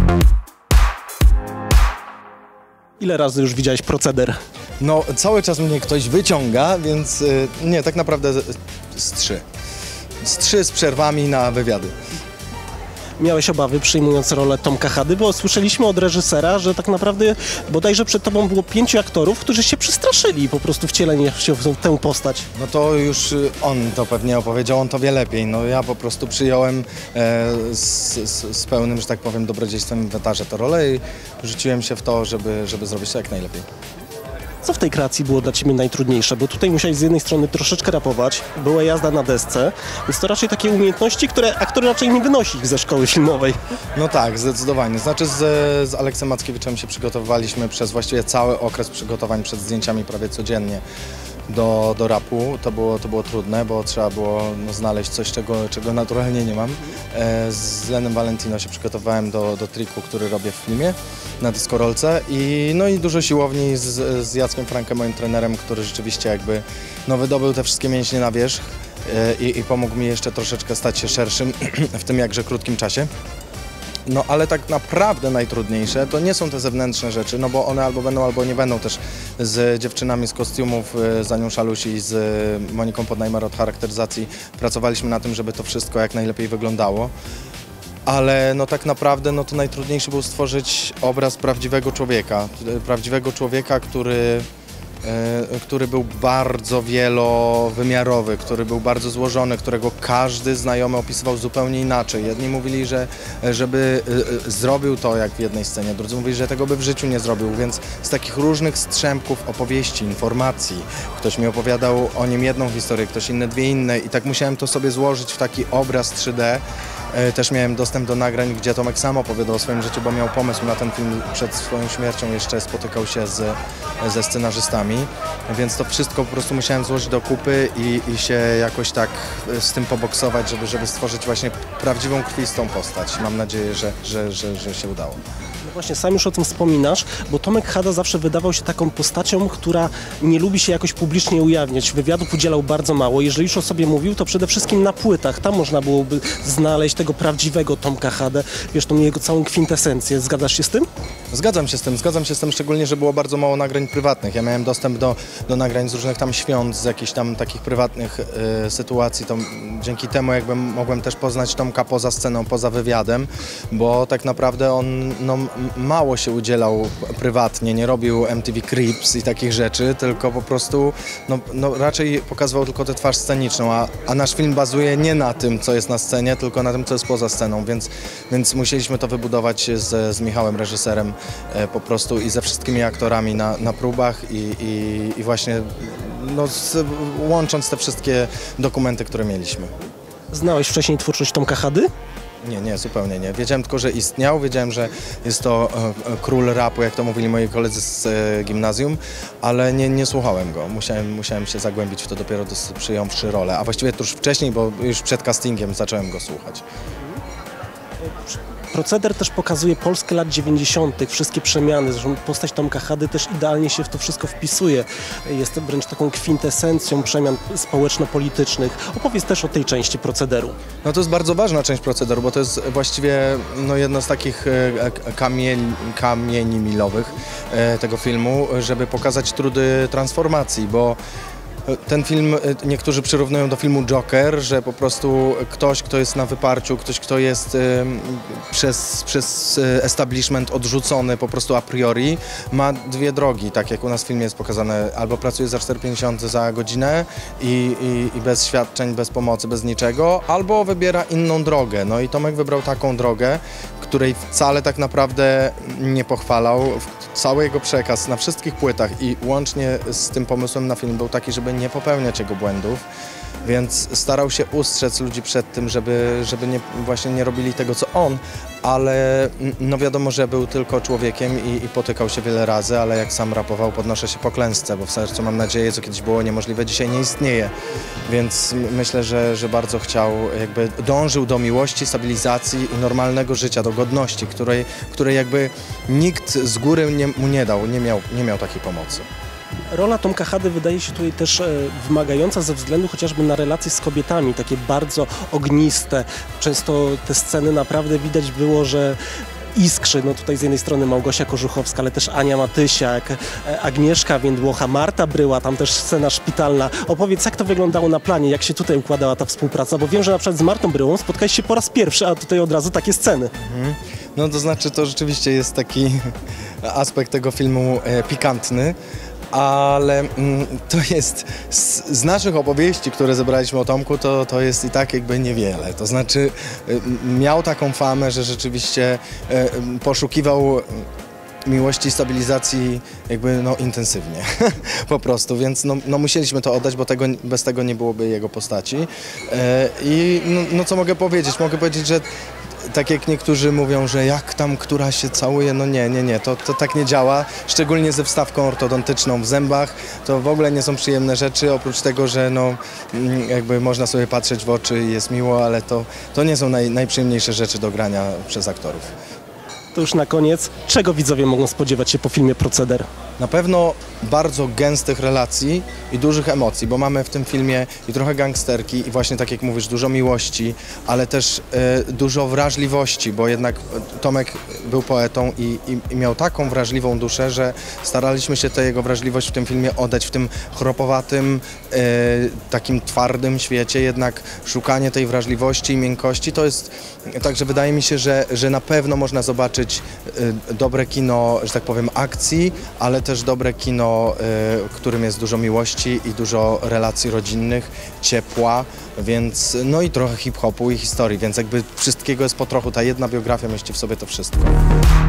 Ile razy już widziałeś proceder? No, cały czas mnie ktoś wyciąga, więc nie, tak naprawdę z 3. Z 3 z przerwami na wywiady. Miałeś obawy przyjmując rolę Tomka Hady, bo słyszeliśmy od reżysera, że tak naprawdę bodajże przed tobą było 5 aktorów, którzy się przestraszyli po prostu wcielenia się w tę postać. No to już on to pewnie opowiedział, on to wie lepiej. No ja po prostu przyjąłem z pełnym, że tak powiem, dobrodziejstwem inwentarza tę rolę i rzuciłem się w to, żeby zrobić to jak najlepiej. Co w tej kreacji było dla ciebie najtrudniejsze? Bo tutaj musiałeś z jednej strony troszeczkę rapować, była jazda na desce, więc to raczej takie umiejętności, które aktor raczej nie wynosi ich ze szkoły filmowej. No tak, zdecydowanie. Znaczy z Aleksem Mackiewiczem się przygotowywaliśmy przez właściwie cały okres przygotowań przed zdjęciami prawie codziennie do rapu. To było trudne, bo trzeba było znaleźć coś, czego naturalnie nie mam. Z Lenem Valentino się przygotowałem do triku, który robię w filmie na dyskorolce i dużo siłowni z Jackiem Frankiem, moim trenerem, który rzeczywiście jakby wydobył te wszystkie mięśnie na wierzch i pomógł mi jeszcze troszeczkę stać się szerszym w tym jakże krótkim czasie. No ale tak naprawdę najtrudniejsze to nie są te zewnętrzne rzeczy, no bo one albo będą, albo nie będą. Też z dziewczynami z kostiumów, z Anią Szalusi i z Moniką Podnajmer od charakteryzacji pracowaliśmy na tym, żeby to wszystko jak najlepiej wyglądało. Ale no tak naprawdę to najtrudniejsze było stworzyć obraz prawdziwego człowieka, który był bardzo wielowymiarowy, który był bardzo złożony, którego każdy znajomy opisywał zupełnie inaczej. Jedni mówili, żeby zrobił to jak w jednej scenie, drudzy mówili, że tego by w życiu nie zrobił, więc z takich różnych strzępków opowieści, informacji, ktoś mi opowiadał o nim jedną historię, ktoś inny dwie inne i tak musiałem to sobie złożyć w taki obraz 3D. Też miałem dostęp do nagrań, gdzie Tomek sam opowiadał o swoim życiu, bo miał pomysł na ten film przed swoją śmiercią, jeszcze spotykał się ze scenarzystami, więc to wszystko po prostu musiałem złożyć do kupy i się jakoś tak z tym poboksować, żeby stworzyć właśnie prawdziwą krwistą postać. Mam nadzieję, że się udało. No właśnie, sam już o tym wspominasz, bo Tomek Hada zawsze wydawał się taką postacią, która nie lubi się jakoś publicznie ujawniać. Wywiadów udzielał bardzo mało. Jeżeli już o sobie mówił, to przede wszystkim na płytach. Tam można byłoby znaleźć tego prawdziwego Tomka Hadę, wiesz, tą jego całą kwintesencję. Zgadzasz się z tym? Zgadzam się z tym, szczególnie, że było bardzo mało nagrań prywatnych. Ja miałem dostęp do nagrań z różnych tam świąt, z jakichś tam takich prywatnych sytuacji. To dzięki temu jakby mogłem też poznać Tomka poza sceną, poza wywiadem, bo tak naprawdę on mało się udzielał prywatnie, nie robił MTV Cribs i takich rzeczy, tylko po prostu raczej pokazywał tylko tę twarz sceniczną, a nasz film bazuje nie na tym, co jest na scenie, tylko na tym, co jest poza sceną, więc musieliśmy to wybudować z Michałem, reżyserem, po prostu i ze wszystkimi aktorami na próbach i właśnie łącząc te wszystkie dokumenty, które mieliśmy. Znałeś wcześniej twórczość Tomka Hady? Nie, zupełnie nie. Wiedziałem tylko, że istniał, wiedziałem, że jest to król rapu, jak to mówili moi koledzy z gimnazjum, ale nie słuchałem go. Musiałem się zagłębić w to dopiero przyjąwszy rolę, a właściwie tuż wcześniej, bo już przed castingiem zacząłem go słuchać. Proceder też pokazuje Polskę lat 90., wszystkie przemiany, zresztą postać Tomka Hady też idealnie się w to wszystko wpisuje. Jest wręcz taką kwintesencją przemian społeczno-politycznych. Opowiedz też o tej części Procederu. No to jest bardzo ważna część Procederu, bo to jest właściwie jedno z takich kamieni milowych tego filmu, żeby pokazać trudy transformacji, bo ten film niektórzy przyrównują do filmu Joker, że po prostu ktoś, kto jest na wyparciu, ktoś, kto jest przez establishment odrzucony po prostu a priori, ma dwie drogi, tak jak u nas w filmie jest pokazane, albo pracuje za 4,50 za godzinę i bez świadczeń, bez pomocy, bez niczego, albo wybiera inną drogę. No i Tomek wybrał taką drogę, której wcale tak naprawdę nie pochwalał. Cały jego przekaz na wszystkich płytach i łącznie z tym pomysłem na film był taki, żeby nie popełniać jego błędów, więc starał się ustrzec ludzi przed tym, żeby właśnie nie robili tego, co on, ale wiadomo, że był tylko człowiekiem i potykał się wiele razy, ale jak sam rapował, podnoszę się po klęsce, bo w sercu mam nadzieję, co kiedyś było niemożliwe, dzisiaj nie istnieje, więc myślę, że bardzo chciał, jakby dążył do miłości, stabilizacji i normalnego życia, do godności, której jakby nikt z góry mu nie dał, nie miał takiej pomocy. Rola Tomka Hady wydaje się tutaj też wymagająca ze względu chociażby na relacje z kobietami, takie bardzo ogniste. Często te sceny naprawdę widać było, że iskrzy. No tutaj z jednej strony Małgosia Korzuchowska, ale też Ania Matysiak, Agnieszka Więdłocha, Marta Bryła, tam też scena szpitalna. Opowiedz, jak to wyglądało na planie, jak się tutaj układała ta współpraca, bo wiem, że na przykład z Martą Bryłą spotkałeś się po raz pierwszy, a tutaj od razu takie sceny. No to znaczy, to rzeczywiście jest taki aspekt tego filmu pikantny, ale to jest z naszych opowieści, które zebraliśmy o Tomku, to jest i tak jakby niewiele. To znaczy miał taką famę, że rzeczywiście poszukiwał miłości i stabilizacji jakby intensywnie po prostu, więc no musieliśmy to oddać, bo bez tego nie byłoby jego postaci. I no co mogę powiedzieć? Mogę powiedzieć, że tak jak niektórzy mówią, że jak tam która się całuje, no nie, to tak nie działa, szczególnie ze wstawką ortodontyczną w zębach, to w ogóle nie są przyjemne rzeczy, oprócz tego, że jakby można sobie patrzeć w oczy i jest miło, ale to nie są najprzyjemniejsze rzeczy do grania przez aktorów. To już na koniec, czego widzowie mogą spodziewać się po filmie Proceder? Na pewno bardzo gęstych relacji i dużych emocji, bo mamy w tym filmie i trochę gangsterki i właśnie tak jak mówisz, dużo miłości, ale też dużo wrażliwości, bo jednak Tomek był poetą i miał taką wrażliwą duszę, że staraliśmy się tę jego wrażliwość w tym filmie oddać w tym chropowatym, takim twardym świecie, jednak szukanie tej wrażliwości i miękkości to jest, także wydaje mi się, że na pewno można zobaczyć dobre kino, że tak powiem, akcji, ale też dobre kino, w którym jest dużo miłości i dużo relacji rodzinnych, ciepła, więc no i trochę hip-hopu i historii, więc jakby wszystkiego jest po trochu. Ta jedna biografia mieści w sobie to wszystko.